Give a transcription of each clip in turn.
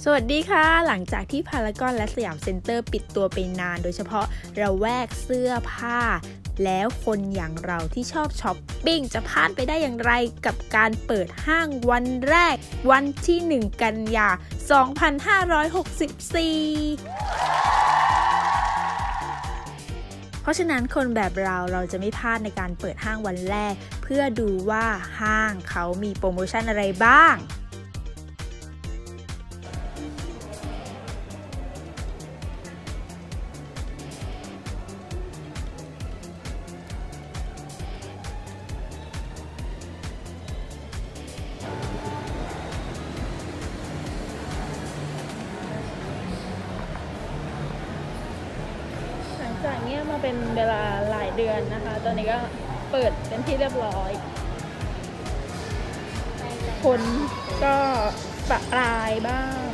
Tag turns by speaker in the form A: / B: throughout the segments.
A: สวัสดีค่ะหลังจากที่พารากอนและสยามเซ็นเตอร์ปิดตัวไปนานโดยเฉพาะระแวกเสื้อผ้าแล้วคนอย่างเราที่ชอบช้อปปิ้งจะพลาดไปได้อย่างไรกับการเปิดห้างวันแรกวันที่1 กันยายน 2564เพราะฉะนั้นคนแบบเราจะไม่พลาดในการเปิดห้างวันแรกเพื่อดูว่าห้างเขามีโปรโมชั่นอะไรบ้างจากนี้มาเป็นเวลาหลายเดือนนะคะตอนนี้ก็เปิดเป็นที่เรียบร้อยคนก็ประปรายบ้าง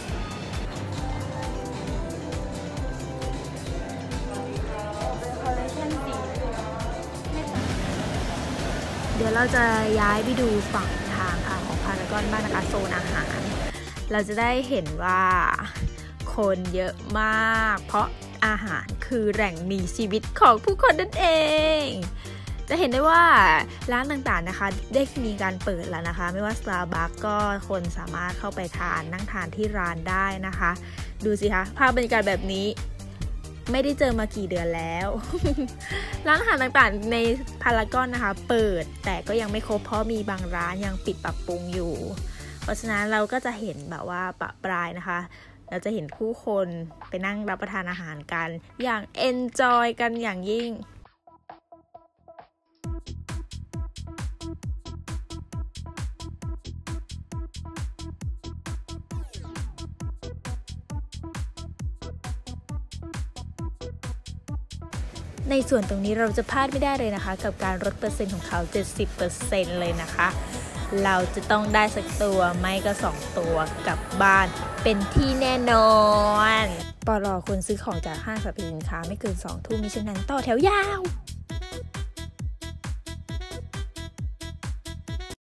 A: เดี๋ยวเราจะย้ายไปดูฝั่งทางของพารากอนบ้างนะคะโซนอาหารเราจะได้เห็นว่าคนเยอะมากเพราะอาหารคือแหล่งมีชีวิตของผู้คนนั่นเองจะเห็นได้ว่าร้านต่างๆนะคะได้มีการเปิดแล้วนะคะไม่ว่า Starbucks ก็คนสามารถเข้าไปทานนั่งทานที่ร้านได้นะคะดูสิคะภาพบรรยากาศแบบนี้ไม่ได้เจอมากี่เดือนแล้ว ร้านอาหารต่างๆในพารากอนนะคะเปิดแต่ก็ยังไม่ครบเพราะมีบางร้านยังปิดปรับปรุงอยู่เพราะฉะนั้นเราก็จะเห็นแบบว่าปะปรายนะคะเราจะเห็นผู้คนไปนั่งรับประทานอาหารกันอย่างเอนจอยกันอย่างยิ่งในส่วนตรงนี้เราจะพลาดไม่ได้เลยนะคะกับการลดเปอร์เซ็นต์ของเขา 70% เลยนะคะเราจะต้องได้สักตัวไม่ก็2ตัวกลับบ้านเป็นที่แน่นอนปลอคนซื้อของจากห้างสรรพสินค้าไม่เกิน 2 ทุ่มมิฉะนั้นต่อแถวยาว